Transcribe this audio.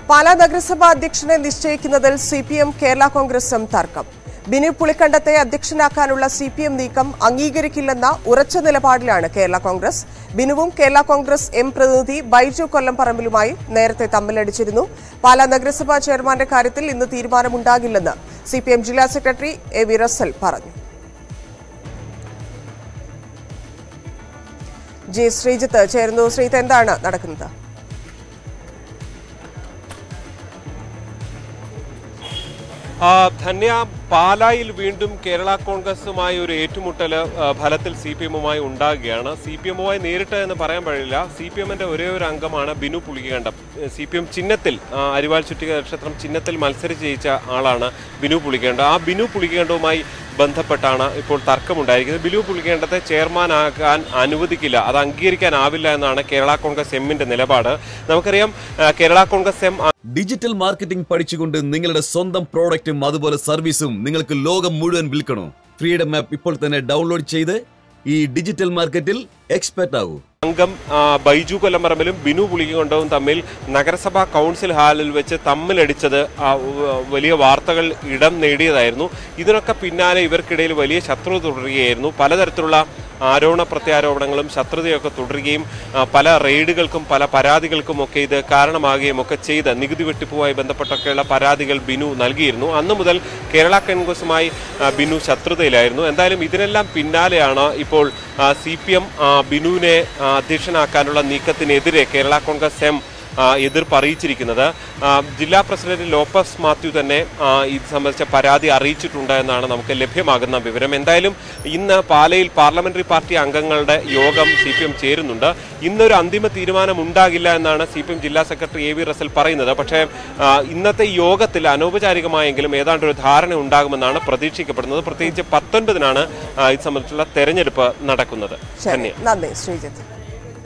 പാലാ നഗരസഭാ അധ്യക്ഷനെ നിശ്ചയിക്കുന്നതിൽ സിപിഎം കേരള കോൺഗ്രസും തർക്കം. ബിനു പുളിക്കണ്ടത്തെ അധ്യക്ഷനാക്കാനുള്ള സിപിഎം നീക്കം അംഗീകരിക്കില്ലെന്ന ഉറച്ച നിലപാടിലാണ് കേരള കോൺഗ്രസ്. ബിനുവും കേരള കോൺഗ്രസ് എം പ്രതിനിധി ബൈജു കൊല്ലംപറമ്പിലുമായി നേരത്തെ തമ്മിലടിച്ചിരുന്നു. പാലാ നഗരസഭാ ചെയർമാന്റെ കാര്യത്തിൽ ഇന്ന് തീരുമാനമുണ്ടാകില്ലെന്ന് സിപിഎം ജില്ലാ സെക്രട്ടറി എ വി റസൽ പറഞ്ഞു. ജി ശ്രീജിത്ത് ചേരുന്നു. ശ്രീജിത്ത്, എന്താണ് നടക്കുന്നത്? ധന്യ, പാലായിൽ വീണ്ടും കേരള കോൺഗ്രസുമായി ഒരു ഏറ്റുമുട്ടൽ ഫലത്തിൽ സിപിഎമ്മുമായി ഉണ്ടാകുകയാണ്. സിപിഎമ്മുമായി നേരിട്ട് എന്ന് പറയാൻ കഴിയില്ല. സിപിഎമ്മിന്റെ ഒരേ ഒരു അംഗമാണ് ബിനു പുളിക്കണ്ടം. സിപിഎം ചിഹ്നത്തിൽ അരിവാൾ ചുറ്റിക നക്ഷത്രം ചിഹ്നത്തിൽ മത്സരിച്ച് ജയിച്ച ആളാണ് ബിനു പുളിക്കണ്ടം. ആ ബിനു പുളിക്കണ്ടവുമായി ബന്ധപ്പെട്ടാണ് ഇപ്പോൾ തർക്കമുണ്ടായിരിക്കുന്നത്. ബിനു പുളിക്കണ്ടത്തെ ചെയർമാനാകാൻ അനുവദിക്കില്ല, അത് അംഗീകരിക്കാനാവില്ല എന്നാണ് കേരള കോൺഗ്രസ് എമ്മിന്റെ നിലപാട്. നമുക്കറിയാം, Kerala Congress M digital marketing പഠിച്ചുകൊണ്ട് നിങ്ങളുടെ സ്വന്തം പ്രോഡക്റ്റും അതുപോലെ സർവീസും നിങ്ങൾക്ക് ലോകം മുഴുവൻ വിൽക്കണോ? ഫ്രീഡം ആപ്പ് ഇപ്പോൾ തന്നെ ഡൗൺലോഡ് ചെയ്ത് ഈ ഡിജിറ്റൽ മാർക്കറ്റിൽ എക്സ്പെർട്ട് ആകൂ. അംഗം ബൈജു കൊല്ലംപറമ്പിലും ബിനു പുളിക്കണ്ടവും തമ്മിൽ നഗരസഭാ കൗൺസിൽ ഹാളിൽ വെച്ച് തമ്മിലടിച്ചത് വലിയ വാർത്തകൾ ഇടം നേടിയതായിരുന്നു. ഇതിനൊക്കെ പിന്നാലെ ഇവർക്കിടയിൽ വലിയ ശത്രുത തുടരുകയായിരുന്നു. പലതരത്തിലുള്ള ആരോപണ പ്രത്യാരോപണങ്ങളും ശത്രുതയൊക്കെ തുടരുകയും പല റെയ്ഡുകൾക്കും പല പരാതികൾക്കും ഒക്കെ ഇത് കാരണമാകുകയും ഒക്കെ ചെയ്ത് നികുതി വെട്ടിപ്പുമായി ബന്ധപ്പെട്ടൊക്കെയുള്ള പരാതികൾ ബിനു നൽകിയിരുന്നു. അന്നു മുതൽ കേരള കോൺഗ്രസുമായി ബിനു ശത്രുതയിലായിരുന്നു. എന്തായാലും ഇതിനെല്ലാം പിന്നാലെയാണ് ഇപ്പോൾ സിപിഎം ബിനുവിനെ അധ്യക്ഷനാക്കാനുള്ള നീക്കത്തിനെതിരെ കേരള കോൺഗ്രസ് എം എതിർപ്പ് അറിയിച്ചിരിക്കുന്നത്. ജില്ലാ പ്രസിഡന്റ് ലോപ്പസ് മാത്യു തന്നെ ഇത് സംബന്ധിച്ച പരാതി അറിയിച്ചിട്ടുണ്ട് എന്നാണ് നമുക്ക് ലഭ്യമാകുന്ന വിവരം. എന്തായാലും ഇന്ന് പാലയിൽ പാർലമെന്ററി പാർട്ടി അംഗങ്ങളുടെ യോഗം സിപിഎം ചേരുന്നുണ്ട്. ഇന്നൊരു അന്തിമ തീരുമാനം ഉണ്ടാകില്ല എന്നാണ് സിപിഎം ജില്ലാ സെക്രട്ടറി എ വി റസൽ പറയുന്നത്. പക്ഷേ ഇന്നത്തെ യോഗത്തിൽ അനൗപചാരികമായെങ്കിലും ഏതാണ്ട് ഒരു ധാരണ ഉണ്ടാകുമെന്നാണ് പ്രതീക്ഷിക്കപ്പെടുന്നത്. പ്രത്യേകിച്ച് 19-നാണ് ഇത് സംബന്ധിച്ചുള്ള തെരഞ്ഞെടുപ്പ് നടക്കുന്നത്. നന്ദി ശ്രീജിത്ത്.